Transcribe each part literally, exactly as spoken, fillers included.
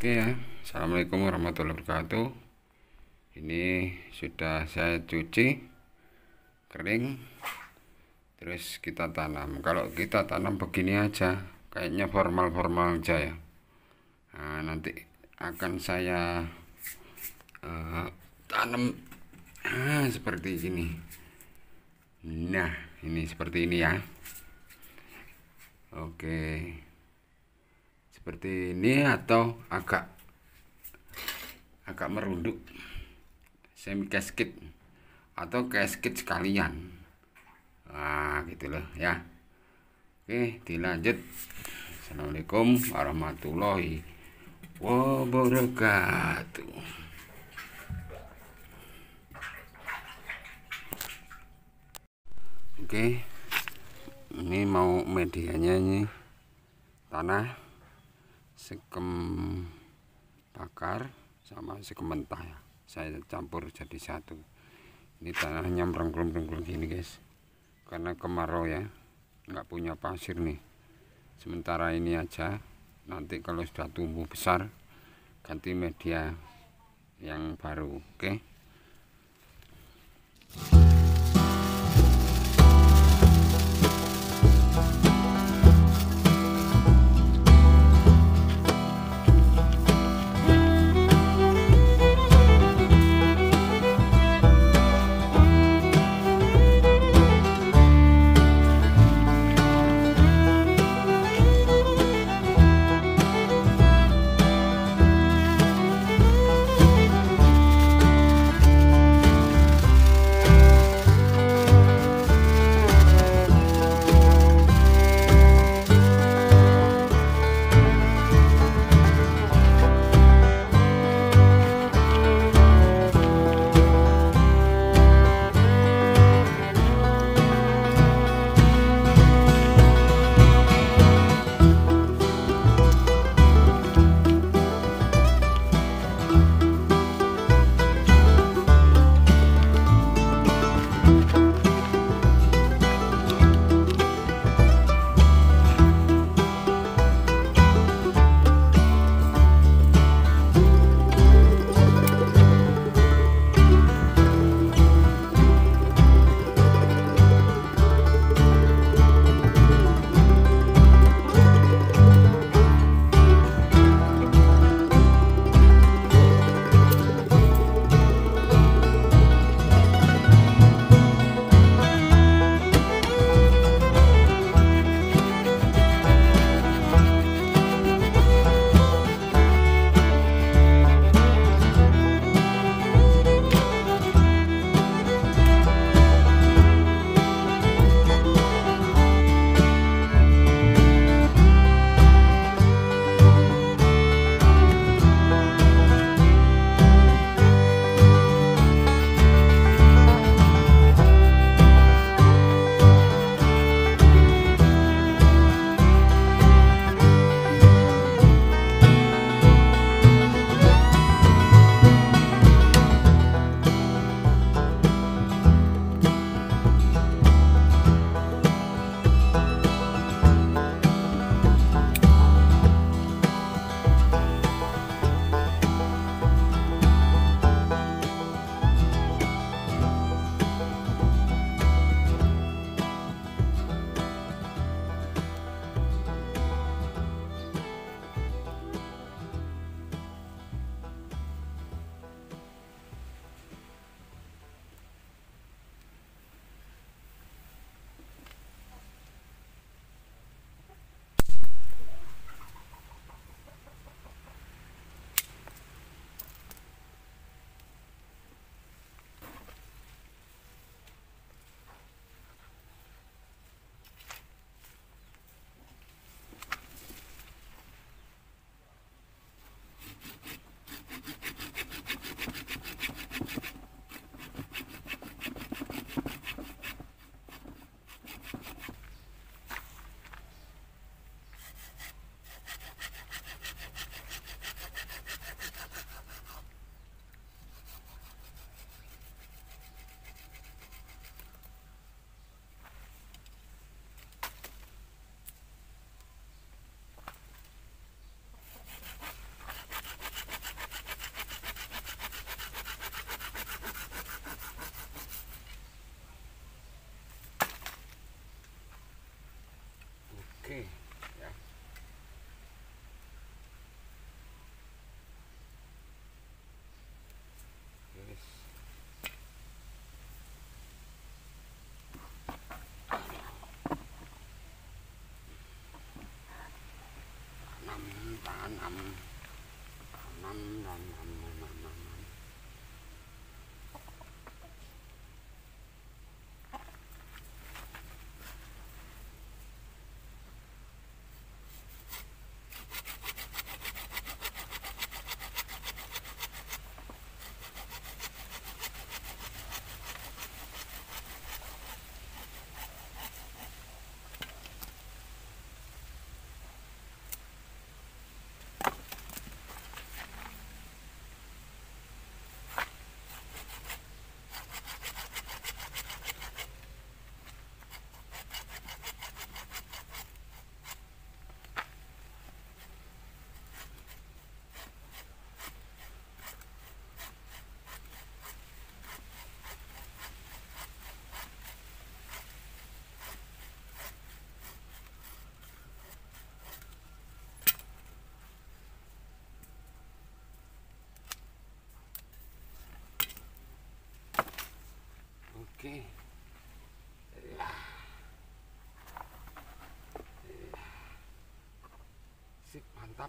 Oke ya, assalamualaikum warahmatullahi wabarakatuh. Ini sudah saya cuci kering, terus kita tanam. Kalau kita tanam begini aja, kayaknya formal-formal aja ya. Nah, nanti akan saya uh, tanam ah, seperti ini. Nah, ini seperti ini ya. Oke, seperti ini atau agak agak merunduk, semi casket atau casket sekalian. Nah, gitu loh ya. Oke, dilanjut. Assalamualaikum warahmatullahi wabarakatuh. Oke, ini mau medianya ini tanah sekem bakar sama sekem mentah ya, saya campur jadi satu. Ini tanahnya merengklung-rengklung gini guys, karena kemarau ya, nggak punya pasir nih. Sementara ini aja, nanti kalau sudah tumbuh besar ganti media yang baru. Oke, nam, nam, nam, nam, nam, nam. Oke. Ya. Sip, mantap.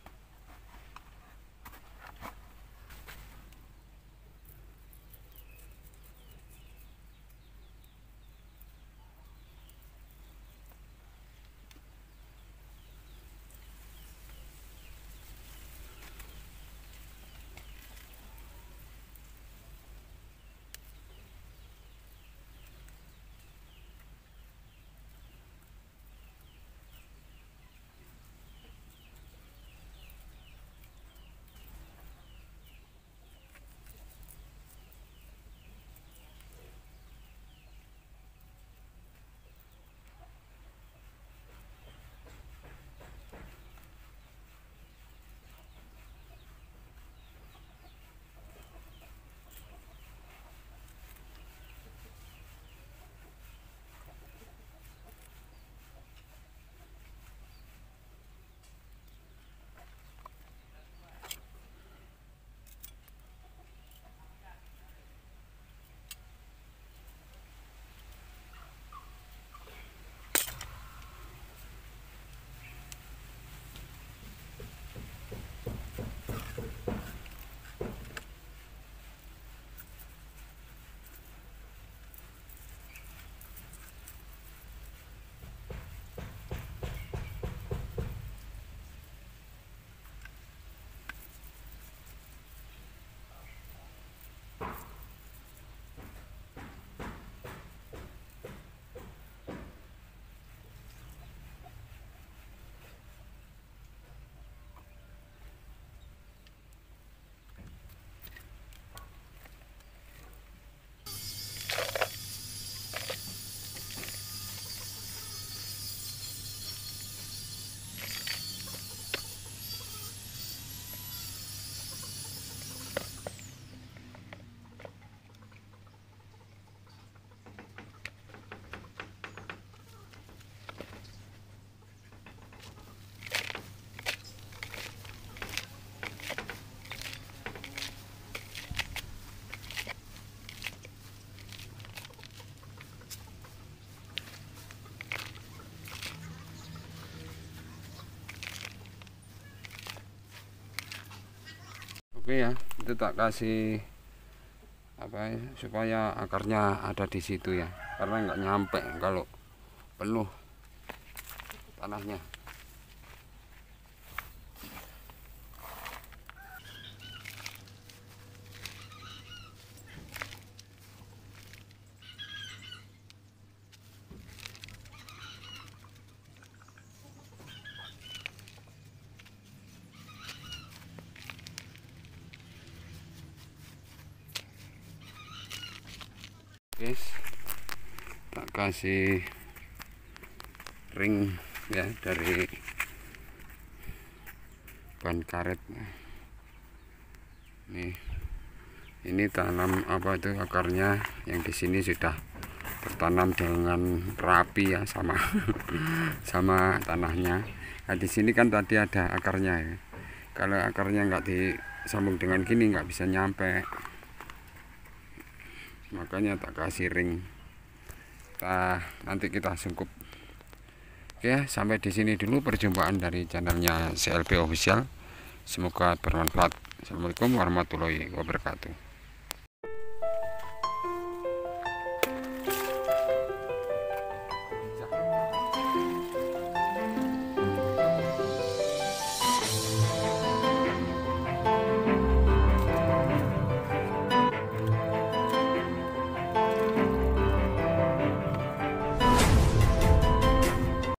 Oke ya, itu tak kasih apa ya, supaya akarnya ada di situ ya, karena nggak nyampe kalau penuh tanahnya. Guys, tak kasih ring ya dari ban karet. Nih, ini tanam apa itu akarnya yang di sini sudah tertanam dengan rapi ya, sama sama tanahnya. Nah, di sini kan tadi ada akarnya ya. Kalau akarnya nggak disambung dengan gini nggak bisa nyampe. Makanya tak kasih ring. Nah, nanti kita sungkup. Oke, sampai di sini dulu perjumpaan dari channelnya C L B Official. Semoga bermanfaat. Assalamualaikum warahmatullahi wabarakatuh.